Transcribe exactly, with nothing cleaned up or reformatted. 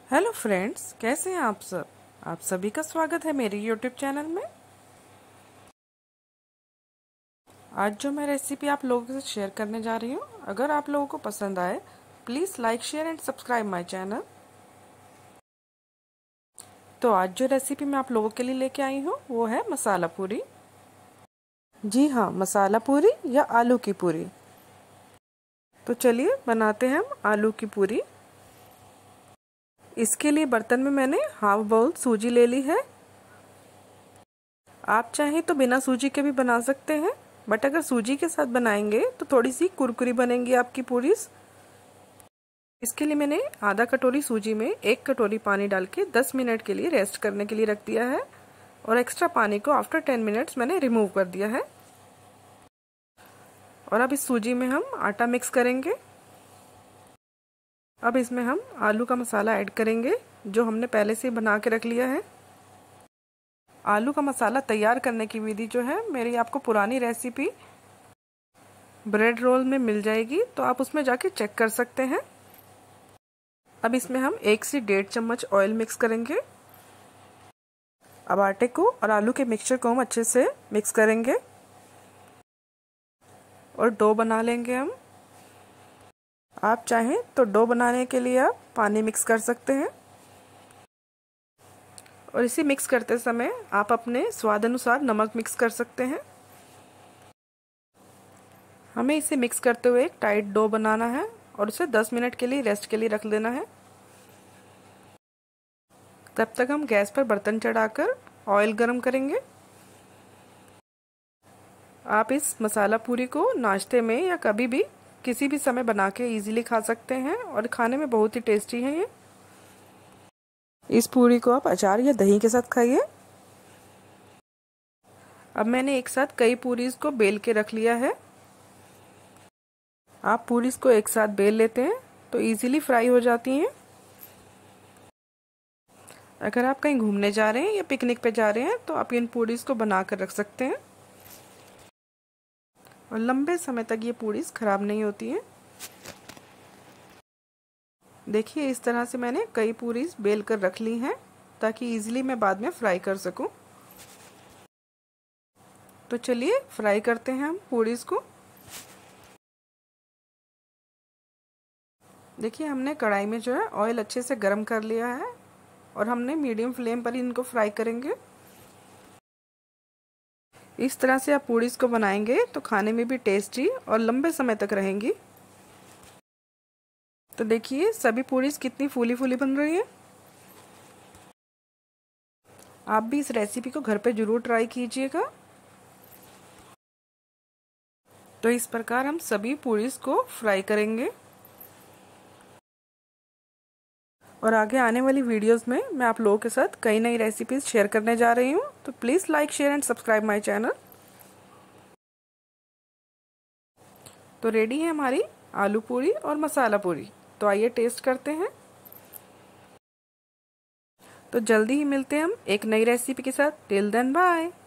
Hello friends, कैसे हैं आप सब। आप सभी का स्वागत है मेरे यूट्यूब चैनल में। आज जो मैं रेसिपी आप लोगों के साथ शेयर करने जा रही हूँ, अगर आप लोगों को पसंद आए please like share and subscribe my channel. तो आज जो रेसिपी मैं आप लोगों के लिए लेके आई हूँ वो है मसाला पूरी। जी हाँ, मसाला पूरी या आलू की पूरी। तो चलिए बनाते हैं हम आलू की पूरी। इसके लिए बर्तन में मैंने हाफ बाउल सूजी ले ली है। आप चाहें तो बिना सूजी के भी बना सकते हैं, बट अगर सूजी के साथ बनाएंगे तो थोड़ी सी कुरकुरी बनेंगी आपकी पूरी। इसके लिए मैंने आधा कटोरी सूजी में एक कटोरी पानी डाल के दस मिनट के लिए रेस्ट करने के लिए रख दिया है, और एक्स्ट्रा पानी को आफ्टर टेन मिनट्स मैंने रिमूव कर दिया है। और अब इस सूजी में हम आटा मिक्स करेंगे। अब इसमें हम आलू का मसाला ऐड करेंगे जो हमने पहले से बना के रख लिया है। आलू का मसाला तैयार करने की विधि जो है मेरी आपको पुरानी रेसिपी ब्रेड रोल में मिल जाएगी, तो आप उसमें जाके चेक कर सकते हैं। अब इसमें हम एक से डेढ़ चम्मच ऑयल मिक्स करेंगे। अब आटे को और आलू के मिक्सचर को हम अच्छे से मिक्स करेंगे और डो बना लेंगे हम। आप चाहें तो डो बनाने के लिए आप पानी मिक्स कर सकते हैं, और इसे मिक्स करते समय आप अपने स्वाद अनुसार नमक मिक्स कर सकते हैं। हमें इसे मिक्स करते हुए एक टाइट डो बनाना है और उसे दस मिनट के लिए रेस्ट के लिए रख देना है। तब तक हम गैस पर बर्तन चढ़ाकर ऑयल गरम करेंगे। आप इस मसाला पूरी को नाश्ते में या कभी भी किसी भी समय बना के इजीली खा सकते हैं, और खाने में बहुत ही टेस्टी है ये। इस पूरी को आप अचार या दही के साथ खाइए। अब मैंने एक साथ कई पूरीज को बेल के रख लिया है। आप पूरीज को एक साथ बेल लेते हैं तो इजीली फ्राई हो जाती हैं। अगर आप कहीं घूमने जा रहे हैं या पिकनिक पे जा रहे हैं तो आप इन पूरीज को बना कर रख सकते हैं, और लंबे समय तक ये पूरीज खराब नहीं होती हैं। देखिए, इस तरह से मैंने कई पूरीज बेल कर रख ली हैं ताकि इजीली मैं बाद में फ्राई कर सकूं। तो चलिए फ्राई करते हैं हम पूरीज को। देखिए, हमने कढ़ाई में जो है ऑयल अच्छे से गर्म कर लिया है, और हमने मीडियम फ्लेम पर इनको फ्राई करेंगे। इस तरह से आप पूरीज को बनाएंगे तो खाने में भी टेस्टी और लंबे समय तक रहेंगी। तो देखिए, सभी पूरीज कितनी फूली फूली बन रही है। आप भी इस रेसिपी को घर पे जरूर ट्राई कीजिएगा। तो इस प्रकार हम सभी पूरीज को फ्राई करेंगे, और आगे आने वाली वीडियोस में मैं आप लोगों के साथ कई नई रेसिपीज शेयर करने जा रही हूँ। तो please like share and subscribe my channel. तो रेडी है हमारी आलू पूरी और मसाला पूरी। तो आइए टेस्ट करते हैं। तो जल्दी ही मिलते हैं हम एक नई रेसिपी के साथ। Till then bye.